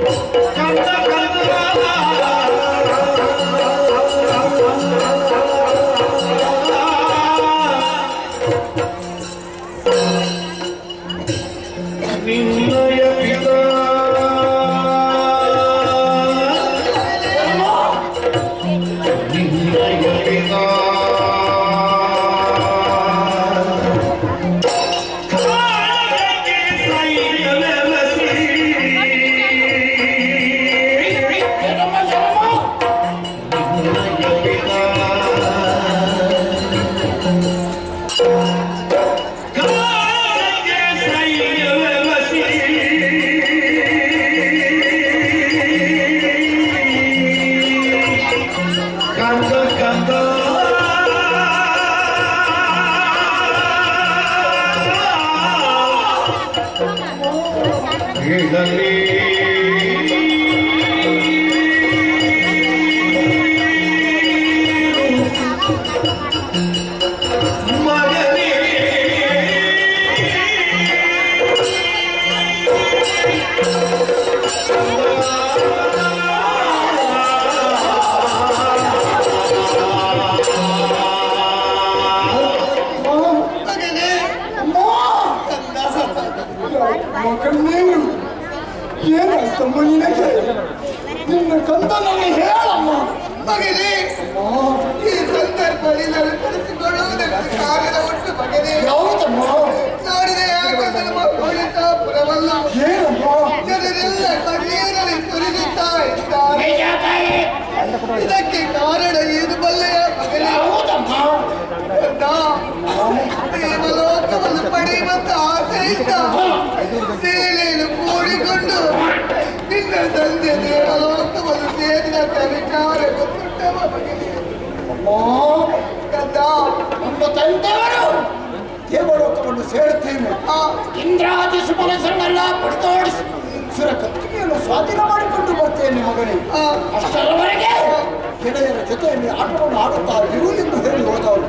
ದೇವಲೋಕವನ್ನು ಸೇರುತ್ತೇನೆ. ಇಂದ್ರಾದಿ ಸುಮನಸರನ್ನೆಲ್ಲ ಪಡಿತೋಡಿಸಿ ಸುರಕತ್ತಿಗೆಯನ್ನು ಸ್ವಾಧೀನ ಮಾಡಿಕೊಂಡು ಬರ್ತೇನೆ ಮಗನೇ. ಅಷ್ಟರವರೆಗೆ ಗೆಳೆಯರ ಜೊತೆಯಲ್ಲಿ ಆಟವನ್ನು ಆಡುತ್ತಾ ಇರು ಎಂದು ಹೇಳಿ ಹೋದವರು.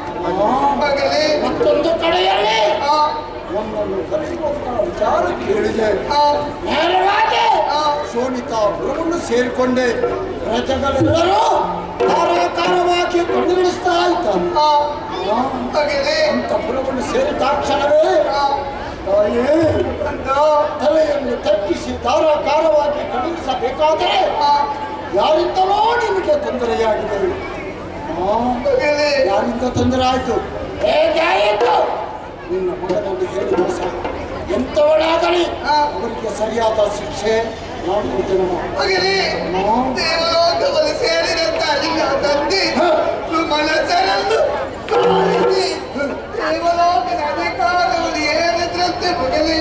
ಮತ್ತೊಂದು ಕಡೆಯಲ್ಲಿ ಒಂದನ್ನು ಕರೆಯುವಂತಹ ವಿಚಾರ ಕೇಳಿದೆ. ನೇರವಾಗಿ ಶೋಣಿತಾ ಗುರುವನ್ನು ಸೇರಿಕೊಂಡೆ. ಪ್ರಜೆಗಳೆಲ್ಲರೂ ಧಾರಾಕಾರವಾಗಿ ಕೊಂಡುಗಿಡಿಸ್ತಾ ಇದ್ದಾರೆ. ಅಂತ ಪುರವನ್ನು ಸೇರಿದಾಕ್ಷಣವೇ ತಲೆಯನ್ನು ತಗ್ಗಿಸಿ ಧಾರಾಕಾರವಾಗಿ ಕಳುಹಿಸಬೇಕಾದರೆ ಯಾರಿಂದಲೋ ನಿಮಗೆ ತೊಂದರೆಯಾಗಿದೆ. ಯಾರಿಂದ ತೊಂದರೆ ಆಯಿತು? ಹೇಗೆ ಆಯಿತು? ನಿನ್ನ ಮಗನಲ್ಲಿ ಹೇಳಿದ ಸಾಕು. ಎಂಥವಳಾಗಲಿ ಅವರಿಗೆ ಸರಿಯಾದ ಶಿಕ್ಷೆ ಮಾಡಿಕೊಡ್ತೇನಮ್ಮ. ದೇವಲೋಕವನ್ನು ಸೇರಿದಂತ ನಿನ್ನ ತಂದೆ ಸುಮನಸರನ್ನು ದೇವಲೋಕದ ಅಧಿಕಾರವನ್ನು ಏನಿದ್ರಂತೆ ಮಗನೇ.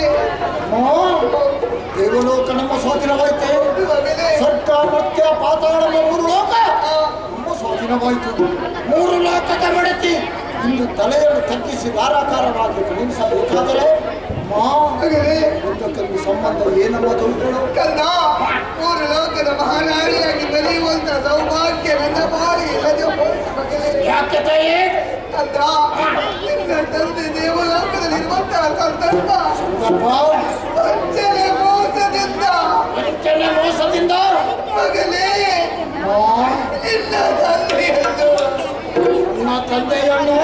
ದೇವಲೋಕ ನಮ್ಮ ಸ್ವಾಧೀನವಾಯಿತೆ. ಸ್ವರ್ಗ ಮರ್ತ್ಯ ಪಾತಾಳ ಮೂರು ಲೋಕ ನಮ್ಮ ಸ್ವಾಧೀನವಾಯಿತು. ಮೂರು ಲೋಕದ ಮಡತಿ ಇಂದು ತಲೆಯನ್ನು ತಗ್ಗಿಸಿ ಧಾರಾಕಾರವಾಗಿ ಕಳುಹಿಸಬೇಕಾದರೆ ಒಂದಕ್ಕೊಂದು ಸಂಬಂಧ ಏನಮ್ಮ ತೋರಿಗಳು ಕಂದ. ಮೂರು ಲೋಕದ ಮಹಾರಾಣಿಯಾಗಿ ಬೆಳೆಯುವಂತ ಸೌಭಾಗ್ಯ ನನ್ನ ಬಾರಿ ಯಾಕೆ ತಾಯಿ? ಕಂದ, ನಿನ್ನ ತಂದೆ ದೇವಲೋಕದಲ್ಲಿರುವಂತಹ ಸಂದರ್ಭ ಮೋಸದಿಂದ ಮಗನೇ ನಿನ್ನ ತಂದೆಯನ್ನು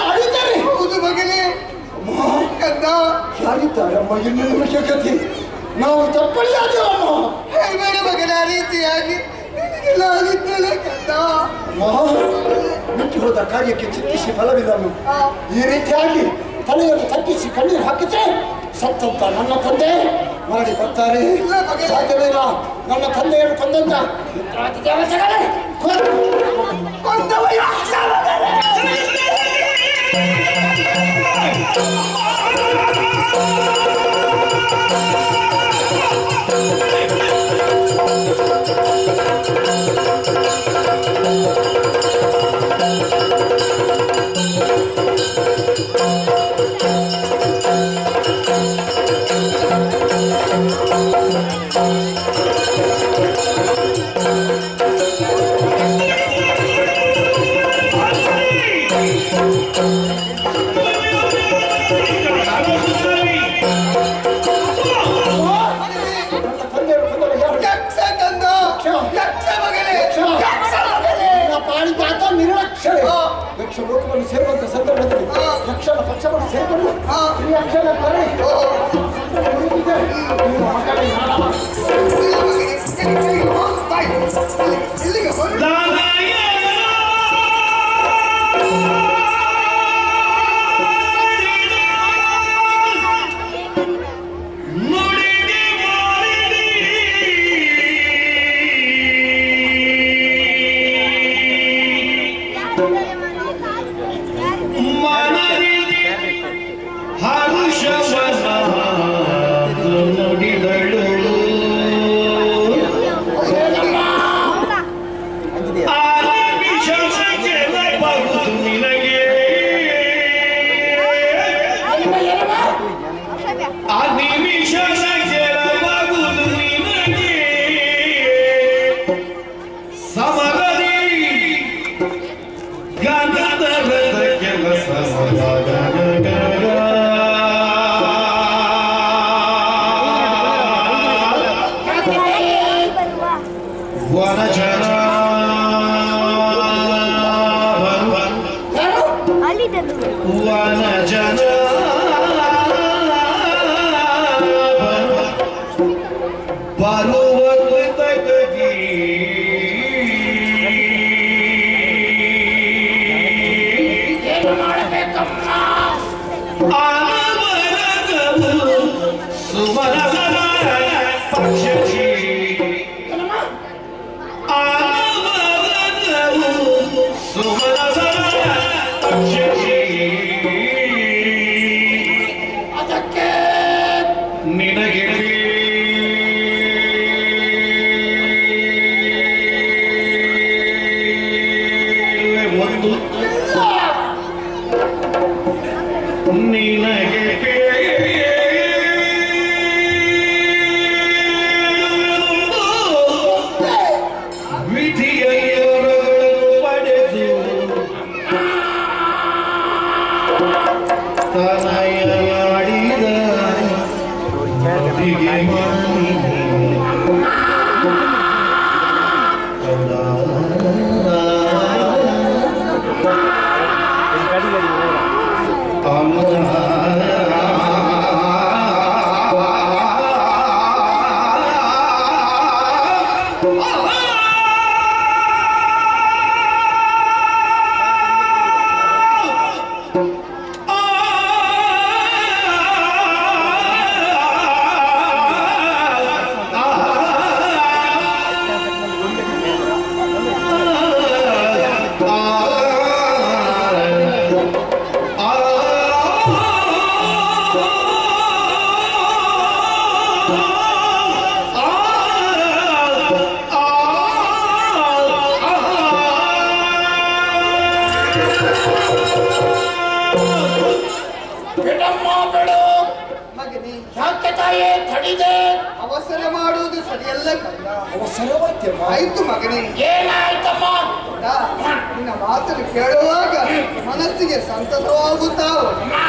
ಆಡಿದ್ದಾರೆ. ಹೌದು ಮಗನೇ. ಕಂದ ಯಾರಿದ್ದಾರೆ ಅಮ್ಮ ಇನ್ನು ನಿಮಗೆ ಗತಿ? ನಾವು ತಪ್ಪಳಿಯಾದೇವಮ್ಮ. ಬೇಡ ಮಗನ ಆ ರೀತಿಯಾಗಿ ನಿನಗೆಲ್ಲ ಆಗಿದ್ದಲ್ಲ ಕಂದ. ಬಿಟ್ಟು ಹೋದ ಕಾರ್ಯಕ್ಕೆ ಚಿಂತಿಸಿ ಫಲವಿಲ್ಲನು. ಈ ರೀತಿಯಾಗಿ ತಲೆಯನ್ನು ತಗ್ಗಿಸಿ ಕಣ್ಣೀರು ಹಾಕಿದ್ರೆ ಸತ್ತಂತ ನನ್ನ ತಂದೆ ಮರಳಿ ಬರ್ತಾರೆ. ಸಾಧ್ಯವಿಲ್ಲ. ನನ್ನ ತಂದೆಯನ್ನು ಕೊಂದಂತ ದೇವತೆಗಳೇ ಕೊಂದವ ಯಕ್ಷ ಲೋಕವನ್ನು ಸೇರುವಂತ ಸಂದರ್ಭದಲ್ಲಿ ಯಕ್ಷನ ಪಕ್ಷವನ್ನು ಸೇರಿಕೊಂಡು ಈ ಯಕ್ಷನ ಬರೀ ಅವಸರ ಮಾಡುವುದು ಸರಿಯಲ್ಲ. ಆಯ್ತು ಮಗನೇ. ಏನಾಯ್ತಮ್ಮ? ನಿನ್ನ ಮಾತನ್ನು ಕೇಳುವಾಗ ಮನಸ್ಸಿಗೆ ಸಂತಸವಾಗುತ್ತಾವು.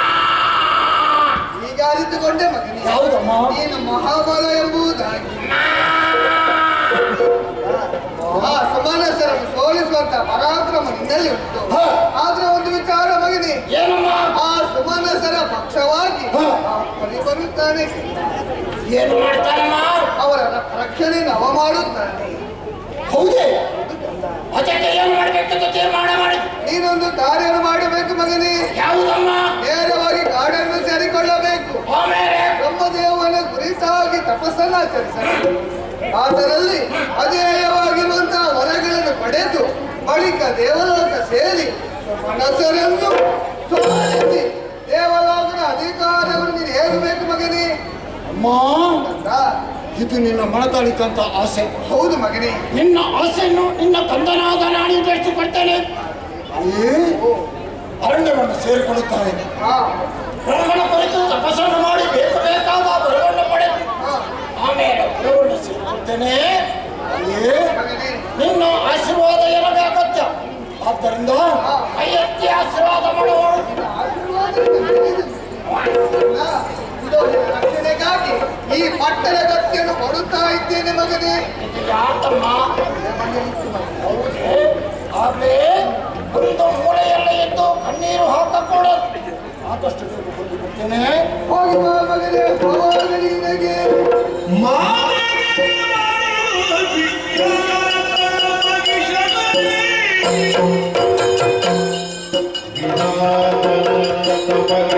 ಈಗ ಅರಿತುಕೊಂಡೆ ಮಗನೇ, ನೀನು ಮಹಾಬಲ ಎಂಬುದಾಗಿ. ಆ ಸುಮನಸರನ್ನು ಸೋಲಿಸುವಂತ ಪರಾಕ್ರಮ ನಿನ್ನಲ್ಲಿ ಉಂಟು. ಆದ್ರೆ ಒಂದು ವಿಚಾರ ಮಗನಿ, ಆ ಸುಮನಸರ ಪಕ್ಷವಾಗಿ ಬಲಿ ಬರುತ್ತಾನೆ. ಏನು ಮಾಡ್ತಾನಮ್ಮ? ಅವರ ರಕ್ಷಣೆಯನ್ನು ಅವ ಮಾಡುತ್ತಾನೆ. ಹೌದೇ? ಅದಕ್ಕೆ ಏನು ಮಾಡ್ಬೇಕಂತ ತೀರ್ಮಾನ ಮಾಡಿ ನೀನೊಂದು ಕಾರ್ಯವನ್ನು ಮಾಡಬೇಕು ಮಗನಿ. ಯಾವುದಮ್ಮ? ನೇರವಾಗಿ ಕಾಡನ್ನು ಸೇರಿಕೊಳ್ಳಬೇಕು. ಆಮೇಲೆ ಬ್ರಹ್ಮದೇವನ ಕುರಿತಾಗಿ ತಪಸ್ಸನ್ನು ಆಚರಿಸಬೇಕು. ಅದರಲ್ಲಿ ಅಧೇಯವಾಗಿರುವಂತಹ ವರಗಳನ್ನು ಪಡೆದು ಬಳಿಕ ದೇವಲೋಕ ಸೇರಿ ಮನಸ್ಸರನ್ನು ಸೋಲಿಸಿ ದೇವಲೋಕದ ಅಧಿಕಾರವನ್ನು ನೀನು ಹೇರಬೇಕು ಮಗನಿ. ಅಮ್ಮ, ಇದು ನಿನ್ನ ಮನತಳಿಕಂತ ಆಸೆ. ಹೌದು ಮಗನಿ. ನಿನ್ನ ಆಸೆಯನ್ನು ನಿನ್ನ ಕಂದನಾದ ನಾನು ಬೆಳೆಸಿಕೊಡ್ತೇನೆ. ಅರಣ್ಯವನ್ನು ಸೇರಿಕೊಳ್ಳುತ್ತಾರೆ. ಬ್ರಹ್ಮನ ಕುರಿತು ತಪಸ್ಸನ್ನು ಮಾಡಿ ಬೇಕಾದ ಬರವನ್ನು ಪಡೆದು ಆಮೇಲೆ ಬರವನ್ನು ಸೇರಿಕೊಳ್ತೇನೆ. ನಿನ್ನ ಆಶೀರ್ವಾದ ನನಗೆ ಅಗತ್ಯ. ಆದ್ದರಿಂದ ಅಯ್ಯತ್ತಿ ಆಶೀರ್ವಾದ ಮಾಡುವಳು. ರಕ್ಷಣೆಗಾಗಿ ಈ ಪಟ್ಟಣ ಗತಿಯನ್ನು ಕೊಡುತ್ತಾ ಇದ್ದೇನೆ ಮಗನೇ. ಯಾಕಮ್ಮ? ಹೌದೇ? ಆಗ್ಲೇ ಒಂದು ಮೂಲೆಯಲ್ಲಿ ಇದ್ದು ಕಣ್ಣೀರು ಹಾಕக்கூಡದು. ಆದಷ್ಟು ಬೇಗ ಬಂದು ಬಿಡ್ತೇನೆ. ಹೋಗಿ ಬಾ ಮಗನೇ, ಹೋಗಲಿ ನಿನಗೆ. Bye.